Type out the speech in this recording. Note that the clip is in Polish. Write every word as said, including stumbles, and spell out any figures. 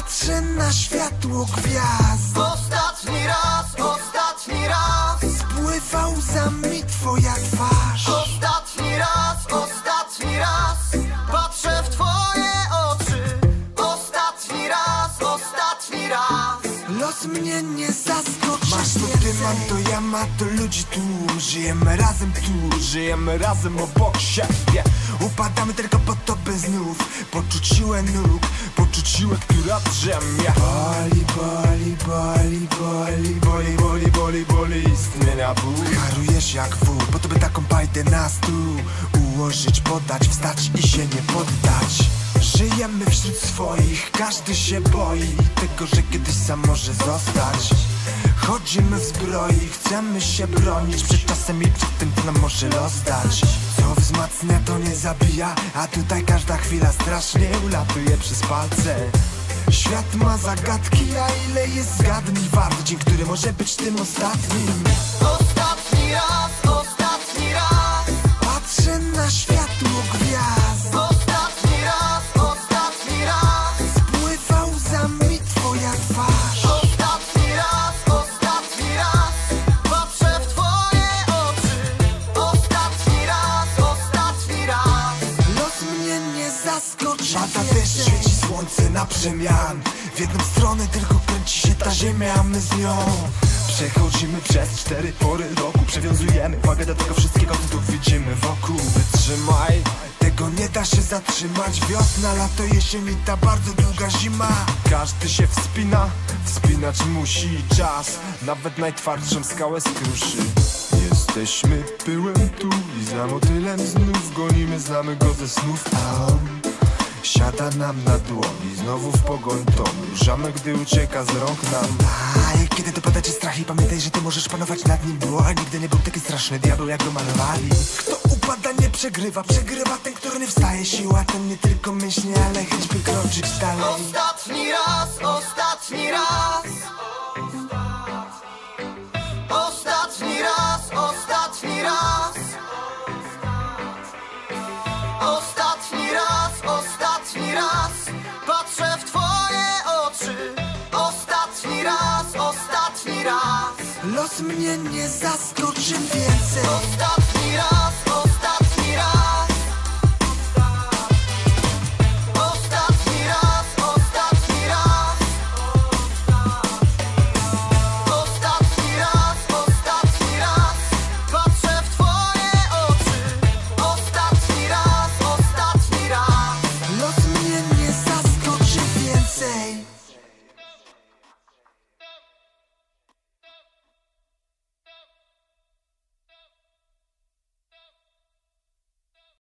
Patrzę na światło gwiazd. Ostatni raz, ostatni raz spływa łzami twoja twarz. Ostatni raz, ostatni raz patrzę w twoje oczy. Ostatni raz, ostatni raz. Los mnie nie zaskoczy. Masz to ty, mam to ja, ma to ludzi tu. Żyjemy razem tu, żyjemy razem obok siebie. Upadamy tylko po to, by znów poczuć siłę nóg, poczuć siłę, która drzemie. Boli, boli, boli, boli, boli, boli, boli, boli istnienia ból. Harujesz jak wół, po to by taką bajdę na stół ułożyć, podać, wstać i się nie poddać. Żyjemy wśród swoich, każdy się boi tego, że kiedyś sam może zostać. Chodzimy w zbroi, chcemy się bronić przed czasem i przed tym, co nam może los dać. Co wzmacnia, to nie zabija, a tutaj każda chwila strasznie ulatuje przez palce. Świat ma zagadki, a ile jest zgadnij wart dzień, który może być tym ostatnim. Ostatni raz, ostatni raz patrzę na światło gwiazd. Ostatni raz, ostatni raz spływa łzami twoja twarz. Ostatni raz, ostatni raz patrzę w twoje oczy. Ostatni raz, ostatni raz. Los mnie nie zaskoczy. Pada deszcz, świeci słońce na przemian. W jedną stronę tylko kręci się ta ziemia, a my z nią przechodzimy przez cztery pory roku. Przewiązujemy wagę do tego wszystkiego, co tu widzimy wokół. Wytrzymaj, tego nie da się zatrzymać. Wiosna, lato, jesień i ta bardzo długa zima. Każdy się wspina, wspinać musi czas. Nawet najtwardszą skałę skruszy. Jesteśmy pyłem tu i za motylem znów gonimy, znamy go ze snów, a on siada nam na dłoni, znowu w pogoń to ruszamy, gdy ucieka z rąk nam. A kiedy dopada ci strach i pamiętaj, że ty możesz panować nad nim, bo a nigdy nie był taki straszny diabeł, jak go malowali. Kto upada, nie przegrywa, przegrywa ten, który nie wstaje. Siła ten nie tylko myśli, ale chęć by kroczyć dalej. Ostatni raz, ostatni raz Ostatni raz, ostatni raz Ostatni raz, ostatni raz patrzę w twoje oczy. Ostatni raz, ostatni raz. Los mnie nie zaskoczy więcej. Ostatni raz,